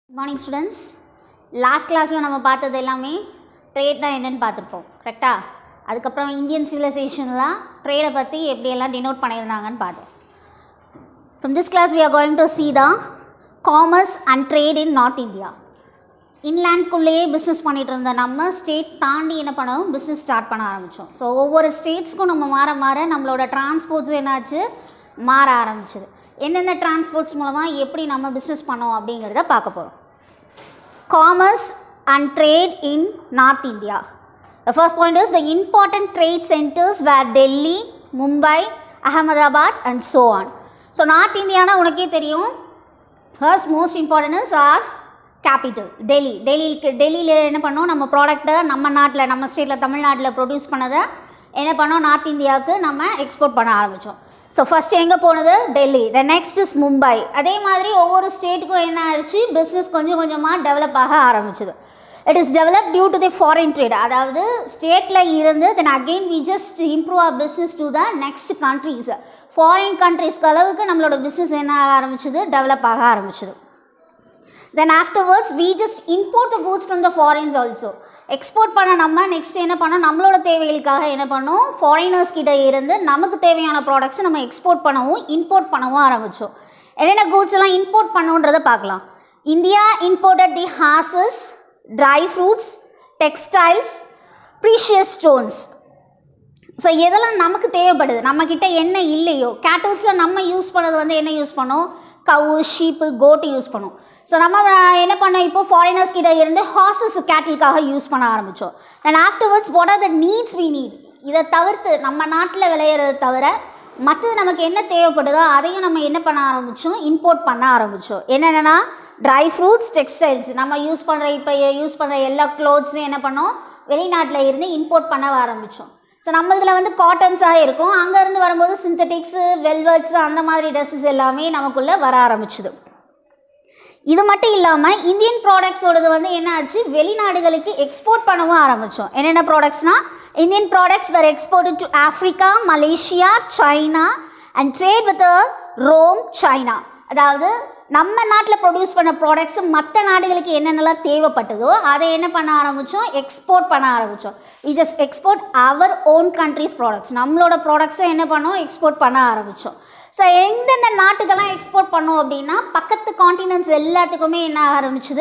Good morning students. Last class la நம்ம பார்த்தது எல்லாமே ட்ரேட்னா என்னன்னு பார்த்துப்போம் கரெக்ட்டா அதுக்கப்புறம் இந்தியன் சிவிலைசேஷன்ல ட்ரேட பத்தி எப்படி எல்லாம் டினோட் பண்ணிருந்தாங்கன்னு பார்த்தோம். From this class we are going to see the commerce and trade in North India. Inland குள்ளேயே பிஸ்னஸ் பண்ணிட்டு இருந்த நம்ம ஸ்டேட் தாண்டி என்ன பண்ணோம் பிஸ்னஸ் ஸ்டார்ட் பண்ண ஆரம்பித்தோம். ஸோ ஒவ்வொரு ஸ்டேட்ஸ்க்கும் நம்ம மாற நம்மளோட டிரான்ஸ்போர்ட்ஸ் என்னாச்சு மாற ஆரம்பிச்சிது. எந்தெந்த டிரான்ஸ்போர்ட்ஸ் மூலமாக எப்படி நம்ம பிஸ்னஸ் பண்ணோம் அப்படிங்கிறத பார்க்க போகிறோம். Commerce and trade in North India. The first point is the important trade centers were Delhi, Mumbai, Ahmedabad and so on. So North India na unake theriyum first most important is our capital Delhi. Delhi la enna pannom நம்ம ப்ராடக்ட்டை நம்ம நாட்டில் நம்ம ஸ்டேட்டில் தமிழ்நாட்டில் produce பண்ணதை என்ன பண்ணோம் நார்த் இந்தியாவுக்கு நம்ம எக்ஸ்போர்ட் பண்ண ஆரம்பித்தோம். ஸோ ஃபஸ்ட் எங்கே போனது Delhi, the next is Mumbai. அதே மாதிரி ஒவ்வொரு ஸ்டேட்டுக்கும் என்ன ஆயிடுச்சு பிஸ்னஸ் கொஞ்சம் கொஞ்சமாக டெவலப் ஆக ஆரம்பிச்சுது. It is develop due to the foreign trade. அதாவது ஸ்டேட்டில் இருந்து then again we just improve our business to the next countries. Foreign கண்ட்ரீஸ்க்கு அளவுக்கு நம்மளோட பிஸ்னஸ் என்ன ஆக ஆரம்பிச்சுது டெவலப் ஆக ஆரம்பிச்சுது. Then afterwards we just import the goods from the foreigners also. Export பண்ண நம்ம நெக்ஸ்ட் என்ன பண்ணோம் நம்மளோட தேவைகளுக்காக என்ன பண்ணோம் ஃபாரினர்ஸ் கிட்ட இருந்து நமக்கு தேவையான ப்ராடக்ட்ஸை நம்ம எக்ஸ்போர்ட் பண்ணவும் இம்போர்ட் பண்ணவும் ஆரம்பித்தோம். என்னென்ன கூட்ஸ் எல்லாம் இம்போர்ட் பண்ணுன்றதை பார்க்கலாம். India imported the horses, dry fruits, textiles, precious stones. So எதெல்லாம் நமக்கு தேவைப்படுது நம்மக்கிட்ட என்ன இல்லையோ கேட்டல்ஸில் நம்ம யூஸ் பண்ணது வந்து என்ன யூஸ் பண்ணோம் கவு, ஷீப்பு, கோட்டு யூஸ் பண்ணோம். ஸோ நம்ம என்ன பண்ணோம் இப்போ ஃபாரினர்ஸ் கிட்ட இருந்து ஹார்சஸ் கேட்டிலுக்காக யூஸ் பண்ண ஆரம்பித்தோம். And afterwards what are the needs we need. இதை தவிர்த்து நம்ம நாட்டில் விளையிறத தவிர மற்றது நமக்கு என்ன தேவைப்படுதோ அதையும் நம்ம என்ன பண்ண ஆரம்பித்தோம் இம்போர்ட் பண்ண ஆரம்பித்தோம். என்னென்னா ட்ரை ஃப்ரூட்ஸ், டெக்ஸ்டைல்ஸ் நம்ம யூஸ் பண்ணுற எல்லா க்ளோத்ஸும் என்ன பண்ணோம் வெளிநாட்டில் இருந்து இம்போர்ட் பண்ண ஆரம்பித்தோம். ஸோ நம்மளதில் வந்து காட்டன்ஸாக இருக்கும், அங்கேருந்து வரும்போது சிந்தட்டிக்ஸு, வெல்வெட்ஸு அந்த மாதிரி ட்ரெஸ்ஸஸ் எல்லாமே நமக்குள்ளே வர ஆரம்பிச்சுது. இது மட்டும் இல்லாமல் இந்தியன் ப்ராடக்ட்ஸோடது வந்து என்ன ஆச்சு வெளிநாடுகளுக்கு எக்ஸ்போர்ட் பண்ணவும் ஆரம்பித்தோம். என்னென்ன ப்ராடக்ட்ஸ்னால் Indian products were exported to Africa, Malaysia, China and trade with Rome, China. அதாவது நம்ம நாட்டில் ப்ரொடியூஸ் பண்ண ப்ராடக்ட்ஸு மற்ற நாடுகளுக்கு என்னென்னலாம் தேவைப்பட்டதோ அதை என்ன பண்ண ஆரம்பித்தோம் எக்ஸ்போர்ட் பண்ண ஆரம்பித்தோம். We just export our own countries products. நம்மளோட ப்ராடக்ட்ஸை என்ன பண்ணோம் எக்ஸ்போர்ட் பண்ண ஆரம்பித்தோம். ஸோ எந்தெந்த நாட்டுக்கெல்லாம் எக்ஸ்போர்ட் பண்ணோம் அப்படின்னா பக்கத்து காண்டினென்ட்ஸ் எல்லாத்துக்குமே என்ன ஆரம்பிச்சுது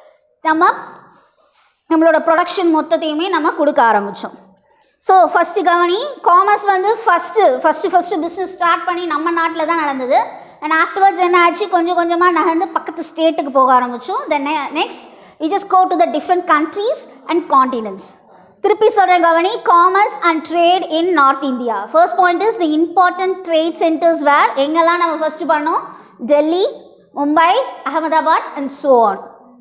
நம்மளோட ப்ரொடக்ஷன் மொத்தத்தையுமே நம்ம கொடுக்க ஆரம்பித்தோம். ஸோ ஃபஸ்ட்டு கவனி காமர்ஸ் வந்து ஃபஸ்ட்டு பிஸ்னஸ் ஸ்டார்ட் பண்ணி நம்ம நாட்டில் தான் நடந்தது. அண்ட் ஆஃப்டர்வர்ட்ஸ் என்ன ஆச்சு கொஞ்சம் கொஞ்சமாக நகர்ந்து பக்கத்து ஸ்டேட்டுக்கு போக ஆரம்பித்தோம். Then next we just go to the different countries and continents. திருப்பி சொல்கிற கவனி commerce and trade in north India. First point is the important trade centers where எங்கெல்லாம் நம்ம ஃபஸ்ட்டு பண்ணோம் Delhi, Mumbai, Ahmedabad and so on.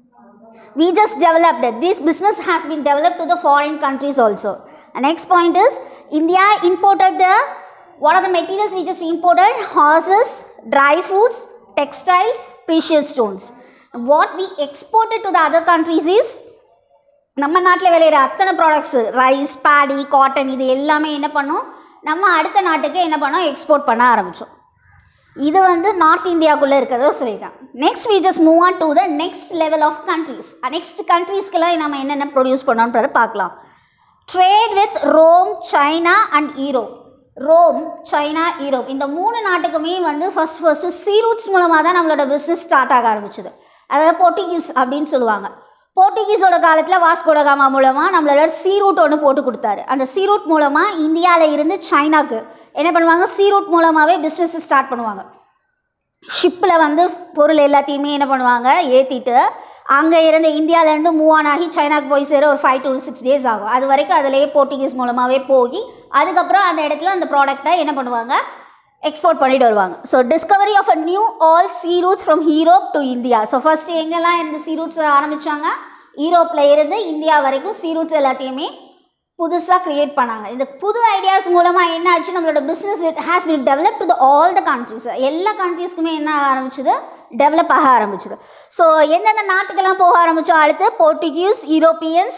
We just developed it. This business has been developed to the foreign countries also. The next point is India imported what are the materials we just imported? Horses, dry fruits, textiles, precious stones. And what we exported to the other countries is நம்ம நாட்டில் விளையிற அத்தனை products rice, Bedi, cotton இது எல்லாமே என்ன பண்ணோம் நம்ம அடுத்த நாட்டுக்கு என்ன பண்ணோம் எக்ஸ்போர்ட் பண்ண ஆரம்பித்தோம். இது வந்து நார்த் இந்தியாவுக்குள்ளே இருக்கிறத சொல்லியிருக்கேன். Next we just move on to the next level of countries. Next கண்ட்ரீஸ்க்கெல்லாம் நம்ம என்னென்ன ப்ரொடியூஸ் பண்ணோன்றதை பார்க்கலாம். Trade with Rome, China and Europe. Rome, China, Europe இந்த மூணு நாட்டுக்குமே வந்து ஃபஸ்ட்டு சீ ரூட்ஸ் மூலமாக தான் நம்மளோட பிஸ்னஸ் ஸ்டார்ட் ஆக ஆரம்பிச்சுது. அதாவது போர்ட்டுகீஸ் அப்படின்னு சொல்லுவாங்க. போர்ட்டுகீஸோட காலத்தில் வாஸ்கோ ட காமா மூலமாக நம்மளோட சீ ரூட் ஒன்று போட்டு கொடுத்தாரு. அந்த சீ ரூட் மூலமாக இந்தியாவில் இருந்து சைனாக்கு என்ன பண்ணுவாங்க சீ ரூட் மூலமாகவே பிஸ்னஸ் ஸ்டார்ட் பண்ணுவாங்க. ஷிப்பில் வந்து பொருள் எல்லாத்தையுமே என்ன பண்ணுவாங்க ஏற்றிட்டு அங்கே இருந்து இந்தியாவிலேருந்து மூவ் ஆன் ஆகி சைனாக்கு போய் சேர ஒரு 5 to 6 days ஆகும். அது வரைக்கும் அதிலேயே போர்ட்டுகீஸ் மூலமாகவே போய் அதுக்கப்புறம் அந்த இடத்துல அந்த ப்ராடக்டை என்ன பண்ணுவாங்க எக்ஸ்போர்ட் பண்ணிட்டு வருவாங்க. So discovery of a new all sea routes from Europe to India. So first எங்கெல்லாம் இருந்து சீ ரூட்ஸ் ஆரம்பித்தாங்க யூரோப்பில் இருந்து இந்தியா வரைக்கும் சீ ரூட்ஸ் எல்லாத்தையுமே புதுசாக க்ரியேட் பண்ணாங்க. இந்த புது ஐடியாஸ் மூலமாக என்ன ஆச்சு நம்மளோட business it has been develop to all the countries. எல்லா கண்ட்ரீஸ்க்குமே என்ன ஆரம்பிச்சுது டெவலப் ஆக ஆரம்பிச்சுது. ஸோ எந்தெந்த நாட்டுக்கெல்லாம் போக ஆரம்பித்தோம் அடுத்து போர்ட்டுகீஸ், யூரோப்பியன்ஸ்,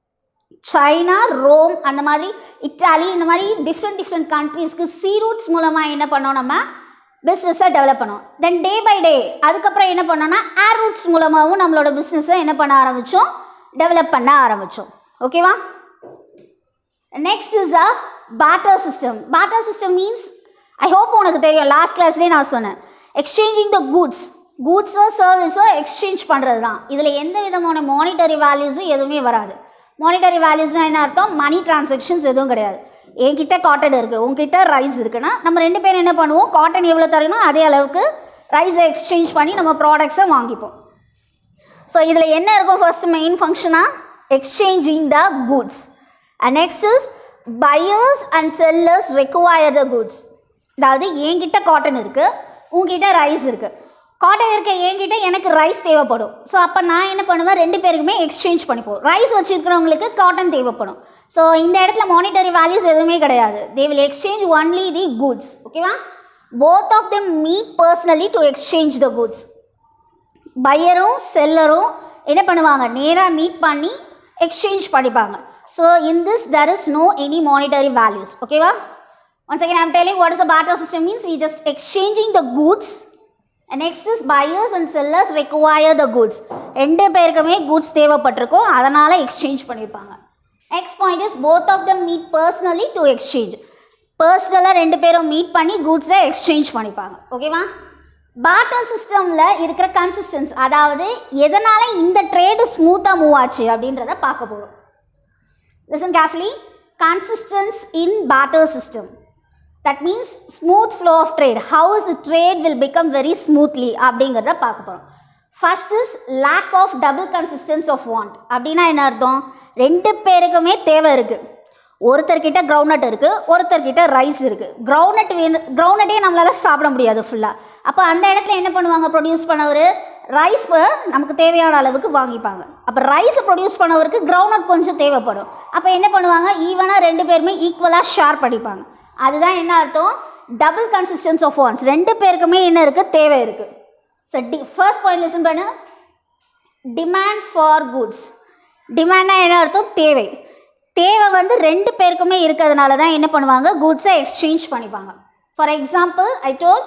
சைனா, ரோம் அந்த மாதிரி இட்டாலி இந்த மாதிரி டிஃப்ரெண்ட் கண்ட்ரீஸ்க்கு சீ ரூட்ஸ் மூலமாக என்ன பண்ணோம் நம்ம பிஸ்னஸை டெவலப் பண்ணுவோம். தென் டே பை டே அதுக்கப்புறம் என்ன பண்ணோன்னா ஏர் ரூட்ஸ் மூலமாகவும் நம்மளோட பிஸ்னஸை என்ன பண்ண ஆரம்பித்தோம், டெவலப் பண்ண ஆரம்பித்தோம். ஓகேவா? Next is a barter system. Barter system means, I hope உனக்கு தெரியும், லாஸ்ட் கிளாஸ்லேயே நான் சொன்னேன், எக்ஸ்சேஞ்சிங் த கூட்ஸோ சர்வீஸோ எக்ஸ்சேஞ்ச் பண்ணுறது தான். இதில் எந்த விதமான மானிட்டரி வேல்யூஸும் எதுவுமே வராது. மானிட்டரி வேல்யூஸ்னால் என்ன அர்த்தம், மணி டிரான்சாக்ஷன்ஸ் எதுவும் கிடையாது. என்கிட்ட காட்டன் இருக்குது, உங்ககிட்ட ரைஸ் இருக்குன்னா நம்ம ரெண்டு பேரும் என்ன பண்ணுவோம், காட்டன் எவ்வளோ தரணும் அதே அளவுக்கு ரைஸை எக்ஸ்சேஞ்ச் பண்ணி நம்ம ப்ராடக்ட்ஸை வாங்கிப்போம். ஸோ இதில் என்ன இருக்கும், ஃபர்ஸ்ட் மெயின் ஃபங்க்ஷனாக exchanging the goods. And next is buyers and sellers require the goods. அதாவது என்கிட்ட காட்டன் இருக்குது, உங்ககிட்ட ரைஸ் இருக்குது. காட்டன் இருக்க என்கிட்ட எனக்கு ரைஸ் தேவைப்படும். ஸோ அப்போ நான் என்ன பண்ணுவேன், ரெண்டு பேருக்குமே எக்ஸ்சேஞ்ச் பண்ணிப்போம். ரைஸ் வச்சுருக்கிறவங்களுக்கு காட்டன் தேவைப்படும். ஸோ இந்த இடத்துல மானிட்டரி வேல்யூஸ் எதுவுமே கிடையாது. They will exchange only the goods. ஓகேவா? Both of them meet personally to exchange the goods. பையரும் செல்லரும் என்ன பண்ணுவாங்க, நேராக மீட் பண்ணி எக்ஸ்சேஞ்ச் பண்ணிப்பாங்க. So in this there is no any monetary values. ஓகேவா? Once again I am telling what is a barter system means. We just exchanging the goods. And next is buyers and sellers require the goods. ரெண்டு பேருக்குமே goods தேவைப்பட்டிருக்கும், அதனால் exchange பண்ணியிருப்பாங்க. Next point is both of them meet personally to exchange. பர்சனலாக ரெண்டு பேரும் meet பண்ணி கூட்ஸை exchange பண்ணிப்பாங்க. ஓகேவா? பார்ட்டர் சிஸ்டமில் இருக்கிற கன்சிஸ்டன்ஸ், அதாவது எதனால் இந்த ட்ரேடு ஸ்மூத்தாக மூவ் ஆச்சு அப்படின்றத பார்க்க போகிறோம். Listen carefully. Consistence in barter system. That means smooth flow of trade. How is the trade will become very smoothly அப்படிங்கிறத பார்க்க போகிறோம். First is lack of double consistence of want. அப்படின்னா என்ன அர்த்தம், ரெண்டு பேருக்குமே தேவை இருக்குது. ஒருத்தர்கிட்ட கிரவுண்ட்நட் இருக்குது, ஒருத்தர்கிட்ட ரைஸ் இருக்குது. கிரவுண்ட்நட்டே நம்மளால் சாப்பிட முடியாது ஃபுல்லாக. அப்போ அந்த இடத்துல என்ன பண்ணுவாங்க, ப்ரொடியூஸ் பண்ணவர் ரைஸ் நமக்கு தேவையான அளவுக்கு வாங்கிப்பாங்க. அப்போ ரைஸ் ப்ரொடியூஸ் பண்ணவருக்கு கிரவுண்ட்நட் கொஞ்சம் தேவைப்படும். அப்போ என்ன பண்ணுவாங்க, ஈவனாக ரெண்டு பேருமே ஈக்குவலாக ஷேர் பண்ணிப்பாங்க. அதுதான் என்ன அர்த்தம், டபுள் கன்சிஸ்டன்ஸ் ஆஃப் வாண்ட்ஸ். ரெண்டு பேருக்குமே என்ன இருக்குது, தேவை இருக்குது. ஸோ ஃபர்ஸ்ட் பாயிண்ட் லிசன் பண்ணு. Demand for goods. டிமாண்ட்னா என்ன அர்த்தம், தேவை. தேவை வந்து ரெண்டு பேருக்குமே இருக்கிறதுனால தான் என்ன பண்ணுவாங்க, கூட்ஸை எக்ஸ்சேஞ்ச் பண்ணிப்பாங்க. For example I told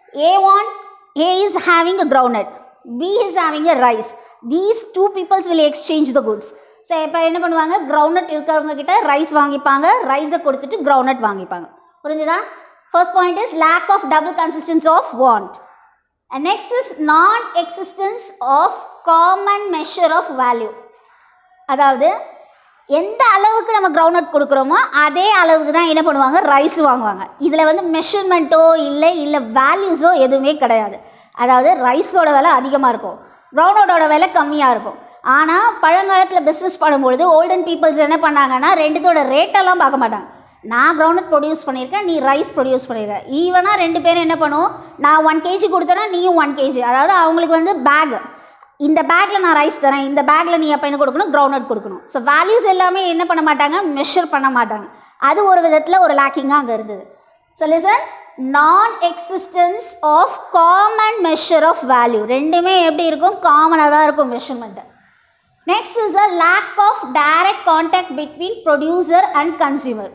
A is having a groundnut, B is having a rice. These two peoples will exchange the goods. ஸோ இப்போ என்ன பண்ணுவாங்க, கிரவுண்ட்நட் இருக்கிறவங்க கிட்ட ரைஸ் வாங்கிப்பாங்க, ரைஸை கொடுத்துட்டு கிரவுண்ட்நட் வாங்கிப்பாங்க. புரிஞ்சுதா? First point is lack of double consistence of want. And next is non existence of common measure of value. அதாவது எந்த அளவுக்கு நம்ம கிரவுண்ட்நட் கொடுக்குறோமோ அதே அளவுக்கு தான் என்ன பண்ணுவாங்க, ரைஸ் வாங்குவாங்க. இதில் வந்து மெஷர்மெண்ட்டோ இல்லை வேல்யூஸோ எதுவுமே கிடையாது. அதாவது ரைஸோட விலை அதிகமாக இருக்கும், கிரவுண்ட்நட்டோட விலை கம்மியாக இருக்கும். ஆனால் பழங்காலத்தில் பிஸ்னஸ் பண்ணும்பொழுது ஓல்டன் பீப்புள்ஸ் என்ன பண்ணாங்கன்னா, ரெண்டுத்தோட ரேட்டெல்லாம் பார்க்க மாட்டாங்க. நான் கிரவுண்ட்நட் ப்ரொடியூஸ் பண்ணியிருக்கேன், நீ ரைஸ் ப்ரொடியூஸ் பண்ணியிருக்க, ஈவனாக ரெண்டு பேரும் என்ன பண்ணுவோம், நான் 1 kg கொடுத்தேன்னா நீயும் 1 kg. அதாவது அவங்களுக்கு வந்து பேக், இந்த பேக்கில் நான் ரைஸ் தரேன், இந்த பேக்கில் நீ அப்போ என்ன கொடுக்கணும், கிரவுண்ட்நட் கொடுக்கணும். ஸோ வேல்யூஸ் எல்லாமே என்ன பண்ண மாட்டாங்க, மெஷர் பண்ண மாட்டாங்க. அது ஒரு விதத்தில் ஒரு லேக்கிங்காக அங்கே இருந்தது. So listen, non existence of common measure of value. ரெண்டுமே எப்படி இருக்கும், காமனாக தான் இருக்கும் measurement. Next is a lack of direct contact between producer and consumer.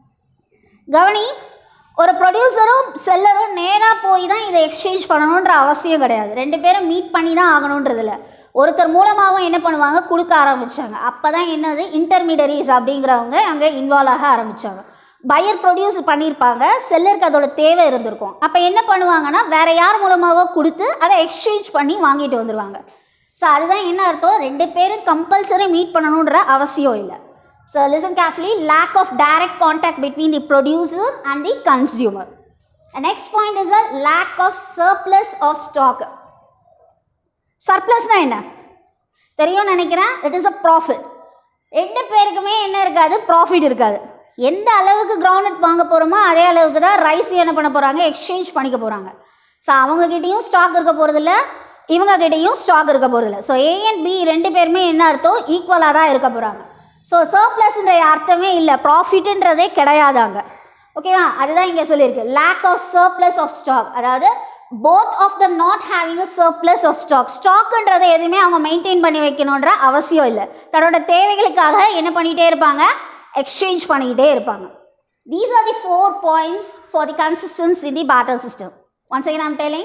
கவனி, ஒரு ப்ரொடியூசரும் செல்லரும் நேராக போய் தான் இதை எக்ஸ்சேஞ்ச் பண்ணணுன்ற அவசியம் கிடையாது. ரெண்டு பேரும் மீட் பண்ணி தான் ஆகணுன்றதில்ல. ஒருத்தர் மூலமாகவும் என்ன பண்ணுவாங்க, கொடுக்க ஆரம்பித்தாங்க. அப்போ தான் என்னது, இன்டர்மீடியரிஸ் அப்படிங்கிறவங்க அங்கே இன்வால்வ் ஆக ஆரம்பித்தாங்க. பையர் ப்ரொடியூஸ் பண்ணியிருப்பாங்க, செல்லருக்கு அதோட தேவை இருந்திருக்கும். அப்போ என்ன பண்ணுவாங்கன்னா, வேறு யார் மூலமாகவோ கொடுத்து அதை எக்ஸ்சேஞ்ச் பண்ணி வாங்கிட்டு வந்துடுவாங்க. ஸோ அதுதான் என்ன அர்த்தம், ரெண்டு பேரும் கம்பல்சரி மீட் பண்ணணுன்ற அவசியம் இல்லை. So listen carefully, lack of direct contact between the producer and the consumer. The next point is a lack of surplus of stock. Surplus na enna? தெரியும் நினைக்கிறேன். It is a profit. ரெண்டு பேருக்குமே என்ன இருக்காது, profit இருக்காது. எந்த அளவுக்கு groundnut வாங்க போகிறோமோ அதே அளவுக்கு தான் ரைஸ் என்ன பண்ண போகிறாங்க, எக்ஸ்சேஞ்ச் பண்ணிக்க போகிறாங்க. ஸோ அவங்கக்கிட்டையும் ஸ்டாக் இருக்க போகிறதில்ல, இவங்ககிட்டையும் ஸ்டாக் இருக்க போகிறதில்ல. ஸோ A and B ரெண்டு பேருமே என்ன அர்த்தம், ஈக்குவலாக தான் இருக்க போகிறாங்க. ஸோ சர்ப்ளஸ்ன்ற அர்த்தமே இல்லை, ப்ராஃபிட்டுன்றதே கிடையாதாங்க. ஓகேவா? அதுதான் இங்கே சொல்லியிருக்கு, lack of surplus of stock. அதாவது both of the not having a surplus of stock. ஸ்டாக்குன்றதை எதுவுமே அவங்க மெயின்டைன் பண்ணி வைக்கணுன்ற அவசியம் இல்லை. தன்னோட தேவைகளுக்காக என்ன பண்ணிகிட்டே இருப்பாங்க, எக்ஸ்சேஞ்ச் பண்ணிக்கிட்டே இருப்பாங்க. These are the 4 points for the consistence in the barter system. Once again I am telling,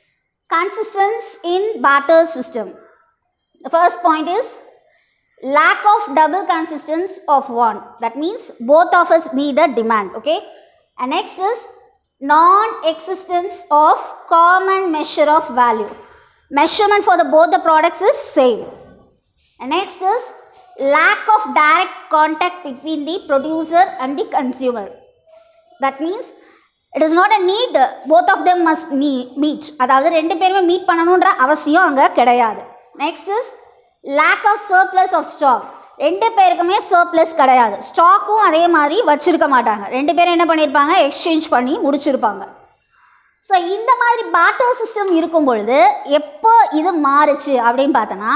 consistency in barter system. The first point is lack of double consistency of one. That means both of us need a demand, okay? And next is non-existence of common measure of value. Measurement for both the products is same. And next is lack of direct contact between the producer and the consumer. That means it is not a need, both of them must meet. அதாவது ரெண்டு பேருமே meet பண்ணணுன்ற அவசியம் அங்கே கிடையாது. Next is lack of surplus of stock. ரெண்டு பேருக்குமே surplus கிடையாது. ஸ்டாக்கும் அதே மாதிரி வச்சுருக்க மாட்டாங்க. ரெண்டு பேரும் என்ன பண்ணியிருப்பாங்க, எக்ஸ்சேஞ்ச் பண்ணி முடிச்சிருப்பாங்க. ஸோ இந்த மாதிரி பார்ட்டர் சிஸ்டம் இருக்கும் பொழுது எப்போ இது மாறுச்சு அப்படின்னு பார்த்தோன்னா,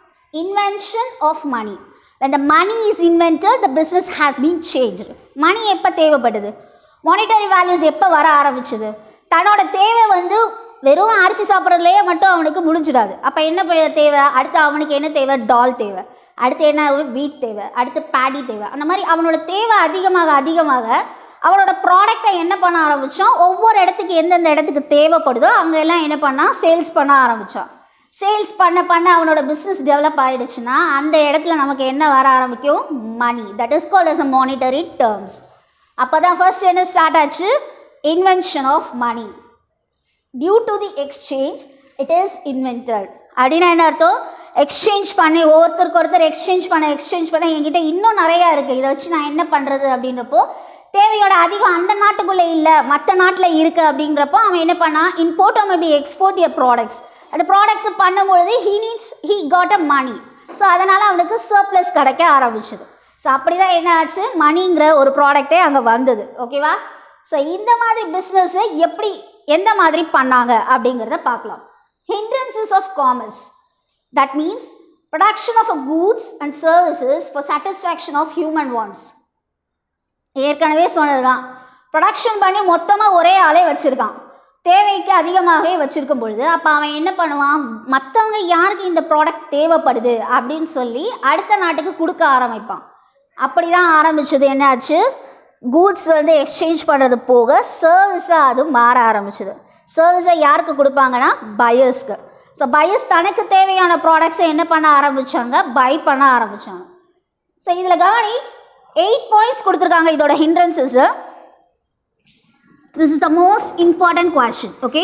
invention of money. when the money is invented, the business has been changed. Money எப்போ தேவைப்படுது, மானிட்டரி வேல்யூஸ் எப்போ வர ஆரம்பிச்சுது, தன்னோட தேவை வந்து வெறும் அரிசி சாப்பிட்றதுலேயே மட்டும் அவனுக்கு முடிஞ்சிடாது. அப்போ என்ன தேவை, அடுத்து அவனுக்கு என்ன தேவை, டால் தேவை, அடுத்து என்ன வீட் தேவை, அடுத்து பேடி தேவை. அந்த மாதிரி அவனோட தேவை அதிகமாக அதிகமாக அவனோட ப்ராடக்டை என்ன பண்ண ஆரம்பித்தான், ஒவ்வொரு இடத்துக்கு எந்தெந்த இடத்துக்கு தேவைப்படுதோ அங்கெல்லாம் என்ன பண்ணால் சேல்ஸ் பண்ண ஆரம்பித்தான். சேல்ஸ் பண்ண பண்ண அவனோட பிஸ்னஸ் டெவலப் ஆகிடுச்சுன்னா அந்த இடத்துல நமக்கு என்ன வர ஆரம்பிக்கும், money. That is called as a monetary terms. அப்போ தான் ஃபர்ஸ்ட் என்ன ஸ்டார்ட் ஆச்சு, invention of money. Due to the exchange it is invented. அப்படின்னா என்ன அர்த்தம், எக்ஸ்சேஞ்ச் பண்ணி ஒருத்தருக்கு ஒருத்தர் எக்ஸ்சேஞ்ச் பண்ண என்கிட்ட இன்னும் நிறையா இருக்குது, இதை வச்சு நான் என்ன பண்ணுறது அப்படின்றப்போ தேவையோட அதிகம் அந்த நாட்டுக்குள்ளே இல்லை மற்ற நாட்டில் இருக்குது அப்படின்றப்போ அவன் என்ன பண்ணான், import or maybe export your products. அந்த ப்ராடக்ட்ஸ் பண்ணும்பொழுது he got a money. So அதனால் அவனுக்கு சர்ப்ளஸ் கிடைக்க ஆரம்பிச்சது. ஸோ அப்படி தான் என்ன ஆச்சு, மணிங்கிற ஒரு ப்ராடக்டே அங்கே வந்தது. ஓகேவா? ஸோ இந்த மாதிரி பிஸ்னஸை எப்படி எந்த மாதிரி பண்ணாங்க அப்படிங்கிறத பார்க்கலாம். hindrances of commerce. That means production of goods and services for satisfaction of human wants. ஏற்கனவே சொன்னது தான், ப்ரொடக்ஷன் பண்ணி மொத்தமாக ஒரே ஆளே வச்சுருக்கான், தேவைக்கு அதிகமாகவே வச்சுருக்கும் பொழுது அப்போ அவன் என்ன பண்ணுவான், மற்றவங்க யாருக்கு இந்த ப்ராடக்ட் தேவைப்படுது அப்படின்னு சொல்லி அடுத்த நாட்டுக்கு கொடுக்க ஆரம்பிப்பான். அப்படி தான் ஆரம்பித்தது. என்னாச்சு, கூட்ஸ் வந்து எக்ஸ்சேஞ்ச் பண்ணுறது போக சர்வீஸாக அது மாற ஆரம்பிச்சது. சர்வீஸை யாருக்கு கொடுப்பாங்கன்னா பையர்ஸ்க்கு. ஸோ பையர்ஸ் தனக்கு தேவையான ப்ராடக்ட்ஸை என்ன பண்ண ஆரம்பித்தாங்க, பை பண்ண ஆரம்பித்தாங்க. ஸோ இதில் கவனி, 8 பாயிண்ட்ஸ் கொடுத்துருக்காங்க இதோட ஹிண்ட்ரன்ஸஸ். This is the most important question. Okay,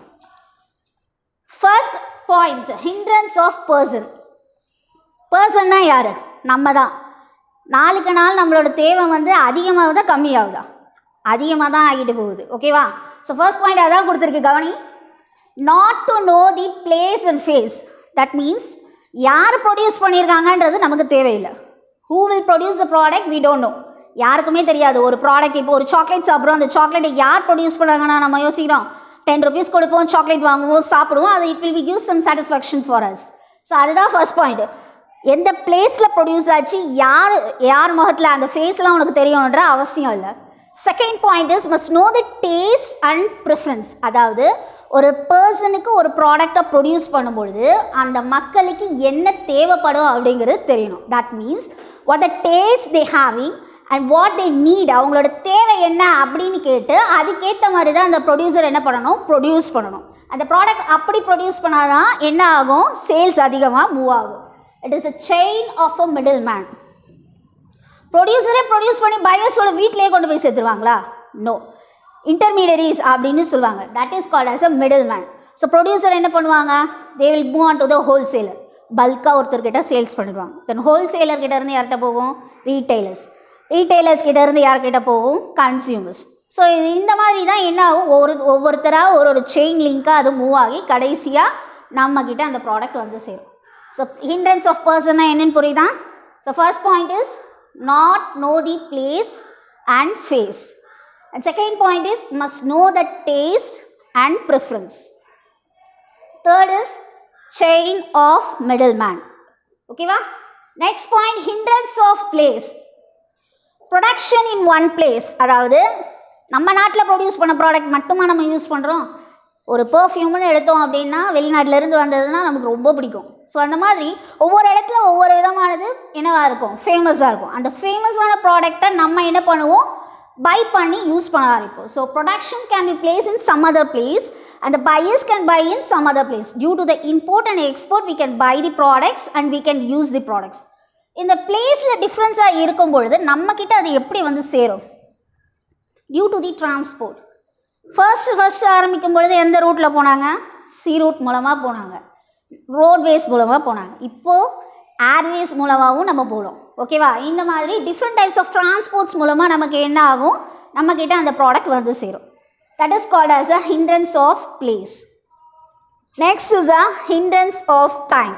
first point, hindrance of person. பர்சன்னா யார், நம்ம தான். நாளுக்கு நாள் நம்மளோட தேவை வந்து அதிகமாகுதா கம்மியாகுதா, அதிகமாக தான் ஆகிட்டு போகுது. ஓகேவா? ஸோ ஃபர்ஸ்ட் பாயிண்ட் அதான் கொடுத்துருக்கு, கவனி. Not to know the place and face. That means யார் ப்ரொடியூஸ் பண்ணியிருக்காங்கன்றது நமக்கு தேவையில்லை. Who will produce the product we don't know. யாருக்குமே தெரியாது. ஒரு ப்ராடக்ட், இப்போ ஒரு சாக்லேட் சாப்பிட்றோம், அந்த சாக்லேட்டை யார் ப்ரொடியூஸ் பண்ணாங்கன்னா நம்ம யோசிக்கிறோம், 10 rupees கொடுப்போம், சாக்லேட் வாங்குவோம், சாப்பிடுவோம், அது it will be give some satisfaction for us. So அதுதான் ஃபர்ஸ்ட் பாயிண்ட். எந்த பிளேஸில் ப்ரொடியூஸ் ஆச்சு, யார் முகத்தில் அந்த ஃபேஸ்லாம் உனக்கு தெரியணுன்ற அவசியம் இல்லை. Second point is must know the taste and preference. அதாவது ஒரு பர்சனுக்கு ஒரு ப்ராடக்டை ப்ரொடியூஸ் பண்ணும்பொழுது அந்த மக்களுக்கு என்ன தேவைப்படும் அப்படிங்கிறது தெரியணும். That means what the taste they having and what they need, அவங்களோட தேவை என்ன அப்படின்னு கேட்டு அதுக்கேற்ற மாதிரி தான் அந்த ப்ரொடியூசர் என்ன பண்ணணும், ப்ரொடியூஸ் பண்ணணும். அந்த ப்ராடக்ட் அப்படி ப்ரொடியூஸ் பண்ணால் தான் என்ன ஆகும், சேல்ஸ் அதிகமாக மூவ் ஆகும். It is a chain of a middle man. ப்ரொடியூசரே ப்ரொடியூஸ் பண்ணி பையர்ஸோட வீட்டிலேயே கொண்டு போய் சேர்த்துருவாங்களா? நோ. இன்டர்மீடியரிஸ் அப்படின்னு சொல்லுவாங்க. That is called as a middle man. So producer என்ன பண்ணுவாங்க, they will move on to the wholesaler. பல்காக ஒருத்தர்கிட்ட சேல்ஸ் பண்ணிடுவாங்க. தென் ஹோல்சேலர்கிட்ட இருந்து யார்கிட்ட போகும், ரீட்டைலர்ஸ். ரீட்டைலர்ஸ் கிட்ட இருந்து யார்கிட்ட போகும், கன்சியூமர்ஸ். ஸோ இது இந்த மாதிரி தான் என்ன ஆகும், ஒவ்வொருத்தராக ஒரு செயின் லிங்காக அது மூவ் ஆகி கடைசியாக நம்மக்கிட்ட அந்த ப்ராடக்ட் வந்து சேரும். ஸோ ஹிண்ட்ரன்ஸ் ஆஃப் பர்சன்னா என்னென்னு புரியுதா? So first point is not know the place and face. And second point is must know the taste and preference. Third is chain of middle man. ஓகேவா? Next point, hindrance of place. Production in one place. அதாவது நம்ம நாட்டில் produce பண்ண product மட்டுமா நம்ம use பண்ணுறோம். ஒரு பர்ஃப்யூம்னு எடுத்தோம் அப்படின்னா வெளிநாட்டிலேருந்து வந்ததுன்னா நமக்கு ரொம்ப பிடிக்கும். ஸோ அந்த மாதிரி ஒவ்வொரு இடத்துல ஒவ்வொரு விதமானது என்னவாக இருக்கும், ஃபேமஸாக இருக்கும். அந்த ஃபேமஸான ப்ராடக்டை நம்ம என்ன பண்ணுவோம், பை பண்ணி யூஸ் பண்ண ஆரம்பிப்போம். So production can be place in some other place and the buyers can buy in some other place. Due to the import and export, we can buy the products and we can use the products. இந்த பிளேஸில் டிஃப்ரென்ஸாக இருக்கும் பொழுது நம்மக்கிட்ட அது எப்படி வந்து சேரும்? Due to the transport. First ஆரம்பிக்கும் பொழுது எந்த ரூட்டில் போனாங்க? சி ரூட் மூலமாக போனாங்க, ரோட்வேஸ் மூலமாக போனாங்க. இப்போது ஏர்வேஸ் மூலமாகவும் நம்ம போகிறோம். ஓகேவா? இந்த மாதிரி டிஃப்ரெண்ட் டைப்ஸ் ஆஃப் டிரான்ஸ்போர்ட்ஸ் மூலமாக நமக்கு என்ன ஆகும்? நம்மக்கிட்ட அந்த ப்ராடக்ட் வந்து சேரும். That is called as a hindrance of place. Next is a hindrance of time.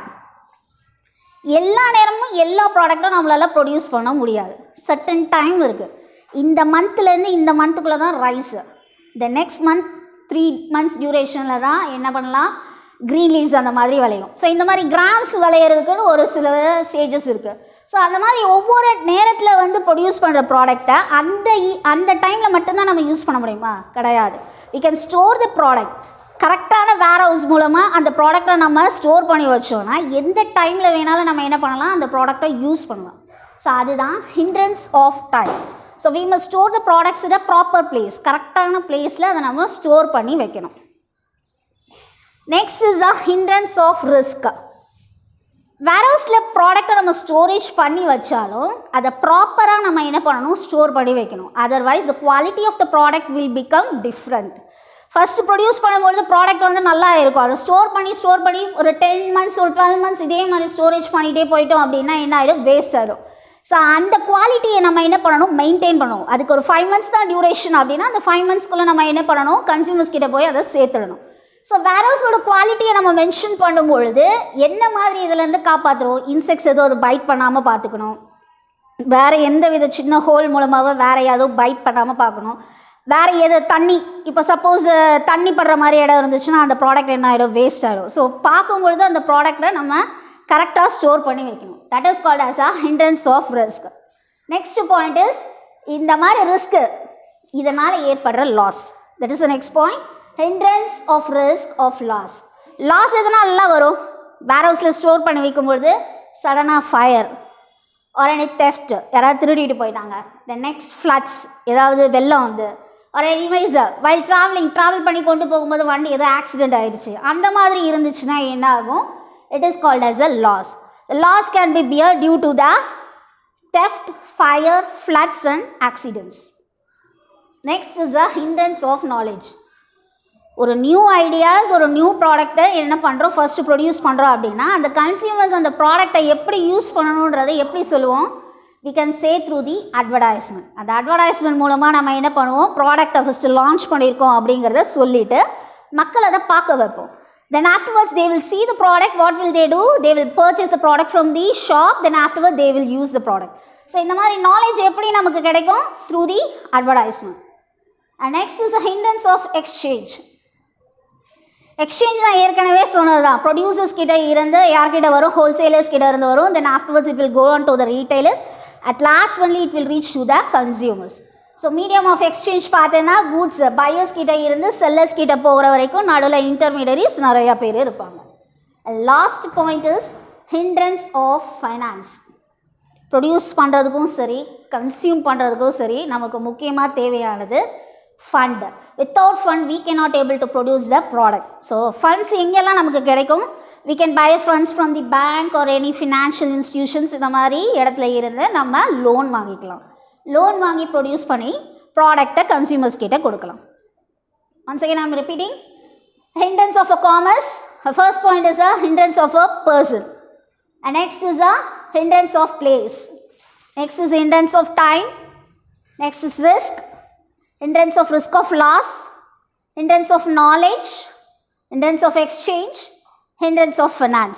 எல்லா நேரமும் எல்லா ப்ராடக்டும் நம்மளால் ப்ரொடியூஸ் பண்ண முடியாது. சர்டன் டைம் இருக்குது. இந்த மந்த்லேருந்து இந்த மந்த்துக்குள்ளே தான் ரைஸு, இந்த நெக்ஸ்ட் மந்த் 3 months டியூரேஷனில் தான் என்ன பண்ணலாம்? க்ரீன் லீவ்ஸ் அந்த மாதிரி விளையும். ஸோ இந்த மாதிரி கிராம்ஸ் விளையிறதுக்குன்னு ஒரு சில ஸ்டேஜஸ் இருக்குது. ஸோ அந்த மாதிரி ஒவ்வொரு நேரத்தில் வந்து ப்ரொடியூஸ் பண்ணுற ப்ராடக்டை அந்த டைமில் மட்டும்தான் நம்ம யூஸ் பண்ண முடியுமா? கிடையாது. we can store the product. கரெக்டான வேர் ஹவுஸ் மூலமாக அந்த ப்ராடக்டை நம்ம ஸ்டோர் பண்ணி வச்சோன்னா எந்த டைமில் வேணாலும் நம்ம என்ன பண்ணலாம்? அந்த ப்ராடக்டை யூஸ் பண்ணலாம். ஸோ அதுதான் hindrance of time. So we must store the products in a proper place. கரெக்டான பிளேஸில் அதை நம்ம ஸ்டோர் பண்ணி வைக்கணும். Next is a hindrance of risk. வேர் ஹவுஸில் ப்ராடக்டை நம்ம ஸ்டோரேஜ் பண்ணி வச்சாலும் அதை ப்ராப்பராக நம்ம என்ன பண்ணணும்? ஸ்டோர் பண்ணி வைக்கணும். Otherwise the quality of the product will become different. First produce பண்ணும்பொழுது ப்ராடக்ட் வந்து நல்லா இருக்கும். அதை ஸ்டோர் பண்ணி ஒரு 10 months ஒரு 12 months இதே மாதிரி ஸ்டோரேஜ் பண்ணிகிட்டே போயிட்டோம் அப்படின்னா என்ன ஆகிடும்? வேஸ்ட் ஆகிடும். ஸோ அந்த குவாலிட்டியை நம்ம என்ன பண்ணணும்? மெயின்டைன் பண்ணணும். அதுக்கு ஒரு 5 months தான் டியூரேஷன் அப்படின்னா அந்த 5 monthsக்குள்ளே நம்ம என்ன பண்ணணும்? கன்சியூமர்ஸ் கிட்ட போய் அதை சேர்த்துடணும். ஸோ வேர்ஹவுஸோட குவாலிட்டியை நம்ம மென்ஷன் பண்ணும்பொழுது என்ன மாதிரி இதுலேருந்து காப்பாற்றுறோம்? இன்செக்ட்ஸ் எதுவும் அது பைட் பண்ணாமல் பார்த்துக்கணும். வேறு எந்த வித சின்ன ஹோல் மூலமாக வேறு எதுவும் பைட் பண்ணாமல் பார்க்கணும். வேறு எது தண்ணி, இப்போ சப்போஸ் தண்ணி படுற மாதிரி இடம் இருந்துச்சுன்னா அந்த ப்ராடக்ட் என்ன ஆகிடும்? வேஸ்ட் ஆகிடும். ஸோ பார்க்கும்பொழுது அந்த ப்ராடக்டை நம்ம கரெக்டாக ஸ்டோர் பண்ணி வைக்கணும். That is called as a hindrance of risk. Next point is இந்த மாதிரி ரிஸ்க்கு இதனால் ஏற்படுற loss. That is the next point. Hindrance of risk of loss. Loss எதனாலலாம் வரும்? வேர் ஹவுஸில் ஸ்டோர் பண்ணி வைக்கும்பொழுது சடனாக ஃபயர் ஆர் எனி தெஃப்ட், யாராவது திருடிட்டு போயிட்டாங்க. த நெக்ஸ்ட் ஃப்ளட்ஸ், ஏதாவது வெள்ளம் வந்து ஒரு எனிவைஸ் வைல் ட்ராவல் பண்ணி கொண்டு போகும்போது வண்டி ஏதோ ஆக்சிடென்ட் ஆகிடுச்சு, அந்த மாதிரி இருந்துச்சுன்னா என்ன ஆகும்? It is called as a loss. The loss can be bear due to the theft, fire, floods and accidents. Next is the hindrance of knowledge. ஒரு நியூ ஐடியாஸ், ஒரு நியூ ப்ராடக்டை என்ன பண்ணுறோம்? ஃபஸ்ட்டு ப்ரொடியூஸ் பண்ணுறோம் அப்படின்னா அந்த கன்சியூமர்ஸ் அந்த ப்ராடக்டை எப்படி யூஸ் பண்ணணுன்றதை எப்படி சொல்லுவோம்? we can say through the advertisement. அந்த அட்வர்டைஸ்மெண்ட் மூலமாக நம்ம என்ன பண்ணுவோம்? ப்ராடக்டை ஃபஸ்ட்டு லான்ச் பண்ணியிருக்கோம் அப்படிங்கிறத சொல்லிவிட்டு மக்கள் அதை பார்க்க வைப்போம். Then afterwards they will see the product. What will they do? They will purchase the product from the shop. Then afterwards they will use the product. So இந்த மாதிரி knowledge எப்படி நமக்கு கிடைக்கும்? Through the advertisement. And next is the hindrance of exchange. Exchange தான் ஏற்கனவே சொன்னது தான். Producers கிட்ட இருந்து யார்கிட்ட வரும்? ஹோல்சேலர்ஸ் கிட்ட இருந்து வரும். Then afterwards it will go on to the retailers. At last only it will reach to the consumers. So medium of exchange பார்த்தீங்கன்னா கூட்ஸ் பையர்ஸ் கிட்ட இருந்து செல்லர்ஸ் கிட்ட போகிற வரைக்கும் நடுவில் இன்டர்மீடியரிஸ் நிறையா பேர் இருப்பாங்க. Last point is hindrance of finance. Produce பண்ணுறதுக்கும் சரி, கன்சியூம் பண்ணுறதுக்கும் சரி, நமக்கு முக்கியமாக தேவையானது fund. Without fund we cannot able to produce the product. So funds எங்கெல்லாம் நமக்கு கிடைக்கும்? We can buy funds from the bank or any financial institutions. இந்த மாதிரி இடத்துல இருந்து நம்ம லோன் வாங்கிக்கலாம். லோன் வாங்கி ப்ரொடியூஸ் பண்ணி ப்ராடக்டை கன்சியூமர்ஸ் கிட்ட கொடுக்கலாம். Once again I am repeating. Hindrance of a commerce. The first point is a hindrance of a person. And next is a hindrance of place. Next is hindrance of time. Next is risk. Hindrance of risk of loss, hindrance of knowledge, hindrance of exchange, hindrance of finance.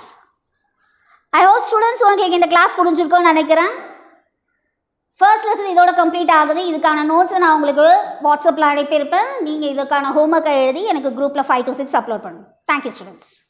I hope students உங்களுக்கு இந்த class புரிஞ்சிருக்கும்னு நினைக்கிறேன். First lesson இதோட complete ஆகுது. இதுக்கான நோட்ஸை நான் உங்களுக்கு வாட்ஸ்அப்பில் அனுப்பியிருப்பேன். நீங்கள் இதுக்கான ஹோம்ஒர்க்கை எழுதி எனக்கு குரூப்பில் 5 to 6 அப்லோட் பண்ணுங்கள். Thank you students.